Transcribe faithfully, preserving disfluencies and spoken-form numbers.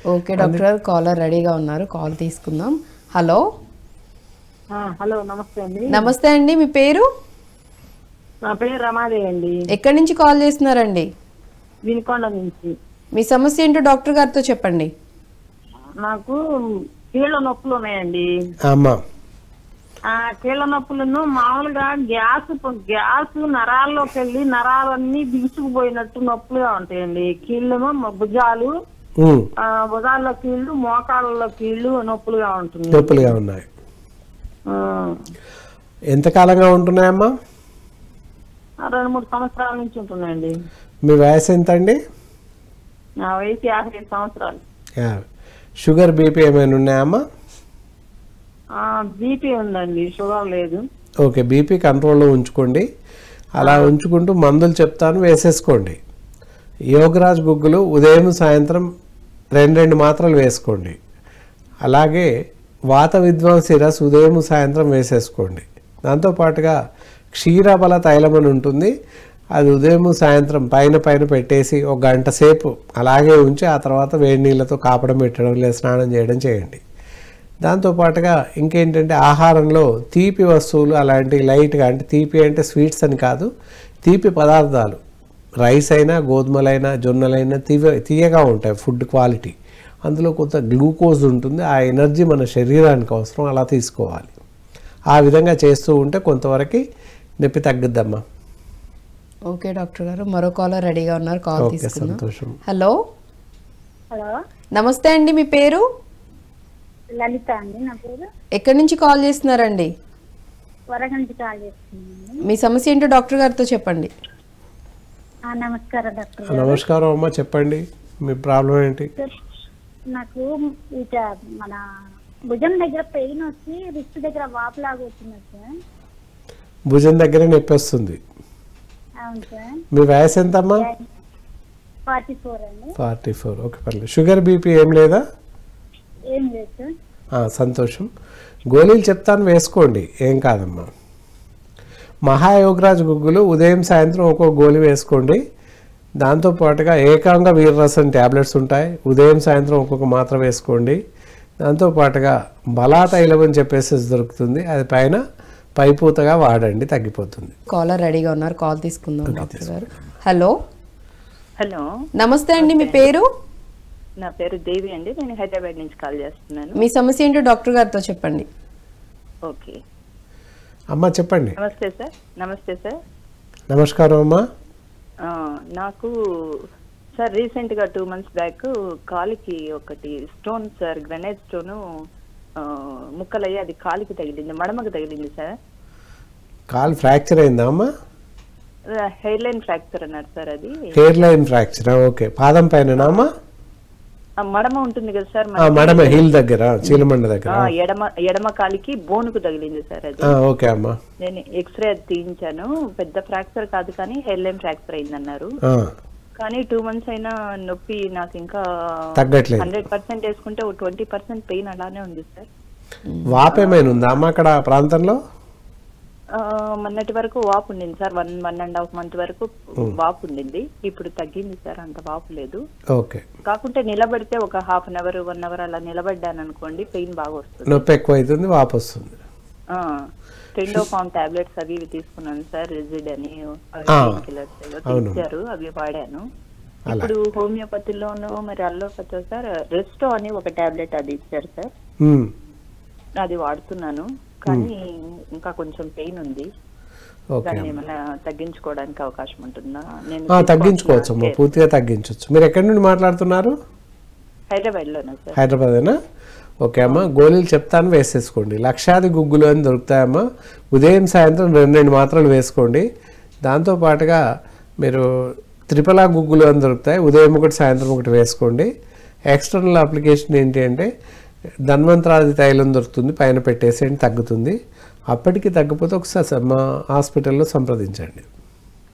Okay doctor గారు, caller రెడీగా ఉన్నారు, కాల్ తీసుకుందాం. హలో హలో నమస్తే అండి. నమస్తే అండి, మీ పేరు? నా పేరు రమాదేవి అండి. ఎక్కడి నుంచి కాల్ చేస్తున్నారండి? వినుకొండ నుంచి. మీ సమస్య ఏంటో డాక్టర్ గారితో చెప్పండి. నాకు కీళ్ళ నొప్పులు ఉన్నాయండి. అమ్మా ఆ కీళ్ళ నొప్పులను మామూలుగా గ్యాస్ గ్యాస్ నరాల్లోకి వెళ్ళి నరాలన్నీ బిగుసుకుపోయినట్టు నొప్పులుగా ఉంటాయండి. కీళ్ళను భుజాలు, భుజాల్లో కీళ్ళు, మోకాళ్ళలో కీళ్ళు నొప్పులుగా ఉంటుంది. నొప్పులుగా ఉన్నాయి. ఎంతకాలంగా ఉంటున్నాయమ్మా? రెండు మూడు సంవత్సరాల నుంచి ఉంటున్నాయండి. మీ వయసు ఎంత అండి? నా వయసు యాభై ఐదు సంవత్సరాలు. షుగర్ బీపీ ఏమైనా ఉన్నాయమ్మా? బీపీ ఉందండి, షుగర్ లేదు. ఓకే, బీపీ కంట్రోల్లో ఉంచుకోండి. అలా ఉంచుకుంటూ మందులు చెప్తాను, వేసేసుకోండి. యోగరాజ్ గుగ్గులు ఉదయం సాయంత్రం రెండు రెండు మాత్రలు వేసుకోండి. అలాగే వాత విధ్వంసి రస్ ఉదయం సాయంత్రం వేసేసుకోండి. దాంతోపాటుగా క్షీరబల తైలం అని ఉంటుంది, అది ఉదయం సాయంత్రం పైన పైన పెట్టేసి ఒక గంట సేపు అలాగే ఉంచి ఆ తర్వాత వేడి నీళ్ళతో కాపడం పెట్టడం లేదా స్నానం చేయడం చేయండి. దాంతోపాటుగా ఇంకేంటంటే ఆహారంలో తీపి వస్తువులు అలాంటి లైట్గా, అంటే తీపి అంటే స్వీట్స్ అని కాదు, తీపి పదార్థాలు రైస్ అయినా గోధుమలైనా జొన్నలైనా తీయ తీయగా ఉంటాయి. ఫుడ్ క్వాలిటీ అందులో కొంత గ్లూకోజ్ ఉంటుంది, ఆ ఎనర్జీ మన శరీరానికి అవసరం, అలా తీసుకోవాలి. ఆ విధంగా చేస్తూ ఉంటే కొంతవరకు నొప్పి తగ్గుద్దమ్మా. ఓకే డాక్టర్ గారు, మరో కాలర్ రెడీగా ఉన్నారు, కాల్ తీసుకుందాం. సంతోషం. హలో హలో నమస్తే అండి, మీ పేరు? లలిత అండి నా పేరు. ఎక్కడి నుంచి కాల్ చేస్తున్నారండి? వరంగల్ నుంచి కాల్ చేస్తున్నాను. మీ సమస్య ఏంటో డాక్టర్ గారితో చెప్పండి. నమస్కారం డాక్టర్. నమస్కారం అమ్మా, చెప్పండి మీ ప్రాబ్లం ఏంటి? నాకు ఇట మన భుజం దగ్గర పెయిన్ వచ్చి రిస్ట్ దగ్గర వాపులాగా వచ్చింది సార్. భుజం దగ్గర నొప్పి వస్తుంది. అవును సార్. మీ వయసు ఎంతమ్మా? ఫార్టీ ఫోర్ అండి. ఫార్టీ ఫోర్ ఓకే, పర్లేదు. షుగర్ బీపీ ఏం లేదా? ఏం లేదు సార్. సంతోషం. గోళీలు చెప్తాను, వేసుకోండి, ఏం కాదమ్మా. మహాయోగరాజ్ గుగ్గులు ఉదయం సాయంత్రం ఒక్కొక్క గోళీ వేసుకోండి. దాంతోపాటుగా ఏకాంగ వీరరసం ట్యాబ్లెట్స్ ఉంటాయి, ఉదయం సాయంత్రం ఒక్కొక్క మాత్ర వేసుకోండి. దాంతోపాటుగా బలాతైలం అని చెప్పేసి దొరుకుతుంది, అది పైన పైపూతగా వాడండి, తగ్గిపోతుంది. కాలర్ రెడీగా ఉన్నారు, కాల్ తీసుకుందాం డాక్టర్ గారు. హలో హలో నమస్తే అండి, మీ పేరు? నా పేరు దేవి అండి, నేను హైదరాబాద్ నుంచి కాల్ చేస్తున్నాను. మీ సమస్య ఏంటో డాక్టర్ గారితో చెప్పండి. ఓకే అమ్మా చెప్పండి. నమస్తే సార్. నమస్తే సార్. నమస్కారం అమ్మా. నాకు సార్ రీసెంట్ గా టూ మంత్స్ బ్యాక్ కాలికి ఒకటి స్టోన్ సార్, గ్రనైట్ స్టోన్ ముక్కలయ్యి అది కాలికి తగిలింది, మడమకు తగిలింది సార్. కాలు ఫ్రాక్చర్ అయిందా అమ్మా? హెయిర్ లైన్ ఫ్రాక్చర్ అన్నారు సార్. అది హెయిర్ లైన్ ఫ్రాక్చర్. ఓకే, పాదం పైన అమ్మా? మడమ ఉంటుంది కదా సార్, మడమ హీల్ దగ్గర, చీలమండ దగ్గర, ఎడమ ఎడమ కాలికి బోనుకు తగిలింది సార్ అది. ఓకే అమ్మా. నేను ఎక్స్రే అది తీయించాను, పెద్ద ఫ్రాక్చర్ కాదు కానీ హెయిర్ లైన్ ఫ్రాక్చర్ అయిందన్నారు. కానీ టూ మంత్స్ అయినా నొప్పి నాకు ఇంకా తగ్గట్లేదు. హండ్రెడ్ పర్సెంట్ వేసుకుంటే ఒక ట్వంటీ పర్సెంట్ పెయిన్ అలానే ఉంది సార్. వాపు ఏమైనా ఉందా అమ్మ అక్కడ ప్రాంతంలో? మొన్నటి వరకు వాపు ఉండింది sir, one one and half month వరకు వాపు ఉండింది, ఇప్పుడు తగ్గింది సార్, అంత వాపు లేదు. ఓకే, కాకుంటే నిలబడితే ఒక half an hour one hour అలా నిలబడ్డాను అనుకోండి, పెయిన్ బాగా వస్తుంది, నొప్పి ఎక్కువ అవుతుంది, వాపు వస్తుంది. టెండో ఫామ్ టాబ్లెట్స్ అవి ఇవి తీసుకున్నాను సార్, రెజిడ్ అని ఇచ్చారు, అవి వాడాను. ఇప్పుడు హోమియోపతిలోను మరి అల్లోపతి సార్ రెస్టో అని ఒక టాబ్లెట్ అది ఇచ్చారు సార్, అది వాడుతున్నాను. కానీ ఇంకా కొంచెం పెయిన్ ఉంది, దాన్ని ఏమైనా తగ్గించుకోవడానికి అవకాశం ఉంటుందా? నేను తగ్గించుకోవచ్చు అమ్మా, పూర్తిగా తగ్గించవచ్చు. మీరు ఎక్కడి నుండి మాట్లాడుతున్నారు? హైదరాబాద్ లోనే సార్. హైదరాబాదేనా? ఓకే అమ్మా, గోళీలు చెప్తాను, వేసేసుకోండి. లక్షాది గుగ్గులు అని దొరుకుతాయమ్మా, ఉదయం సాయంత్రం రెండు రెండు మాత్రలు వేసుకోండి. దాంతోపాటుగా మీరు త్రిపలా గుగ్గులు అని దొరుకుతాయి, ఉదయం ఒకటి సాయంత్రం ఒకటి వేసుకోండి. ఎక్స్టర్నల్ అప్లికేషన్ ఏంటి అంటే ధన్వంతరాది తైలం దొరుకుతుంది, పైన పెట్టేసేయండి, తగ్గుతుంది. అప్పటికి తగ్గిపోతే ఒకసారి మా హాస్పిటల్లో సంప్రదించండి.